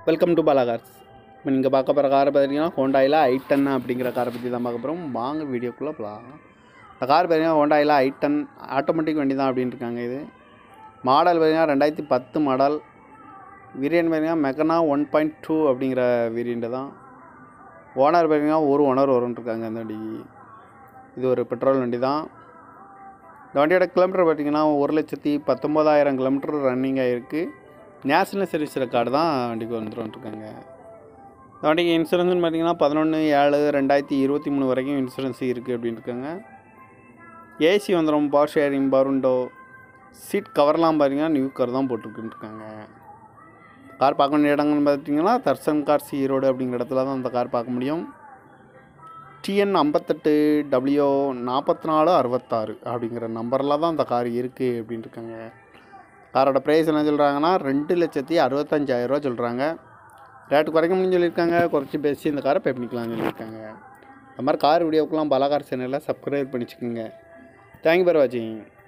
Welcome to Bala cars. இப்போ நீங்கள் பார்க்க போகிற காரை பார்த்தீங்கன்னா ஹோண்டாயில் i10 அப்படிங்கிற காரை பற்றி தான் பார்க்க போகிறோம். வாங்க வீடியோக்குள்ளே போகலாம். இந்த கார் பார்த்தீங்கன்னா ஹோண்டாயில் i10 ஆட்டோமேட்டிக் வண்டி தான் அப்படின்னு இருக்காங்க. இது மாடல் பார்த்தீங்கன்னா 2010 மாடல். வேரியன்ட் பார்த்தீங்கன்னா மெகனா 1.2 அப்படிங்கிற வேரியண்ட்டு தான். ஓனர் பார்த்தீங்கன்னா ஒரு ஓனர் வரும்ன்ருக்காங்க அந்த வண்டிக்கு. இது ஒரு பெட்ரோல் வண்டி தான். இந்த வண்டியோட கிலோமீட்டர் பார்த்திங்கன்னா 1,19,000 கிலோமீட்டர் ரன்னிங் ஆகிருக்கு. நேஷ்னல் சர்வீஸ் ரெக்கார்டு தான் வண்டிக்கு வந்துருக்காங்க. இந்த வண்டிக்கு இன்சூரன்ஸ்னு பார்த்திங்கன்னா 11/7/2023 வரைக்கும் இன்சூரன்ஸ் இருக்குது அப்படின்னு இருக்காங்க. ஏசி வந்துடும், பவர் ஷேரிங், பவர் விண்டோ, சீட் கவர்லாம் பார்த்திங்கன்னா நியூ கவர் தான் போட்டுருக்குன்னு இருக்காங்க. கார் பார்க்க வேண்டிய இடங்கள்னு பார்த்திங்கன்னா தர்சன் கார்ஸ் ஈரோடு அப்படிங்கிற இடத்துல தான் அந்த கார் பார்க்க முடியும். TN 58W4466 அப்படிங்கிற நம்பரில் தான் அந்த கார் இருக்குது அப்படின்னு இருக்காங்க. காரோட ப்ரைஸ் என்ன சொல்கிறாங்கன்னா 2,65,000 சொல்கிறாங்க. ரேட்டு குறைக்க முடியும்னு சொல்லியிருக்காங்க. குறைச்சி பேசி இந்த காரை பே பண்ணிக்கலாம்னு சொல்லியிருக்காங்க. இந்த மாதிரி கார் வீடியோக்கெலாம் பாலா கார் சேனலில் சப்ஸ்கிரைப் பண்ணிச்சுக்கோங்க. தேங்க்யூ ஃபார் வாட்சிங்.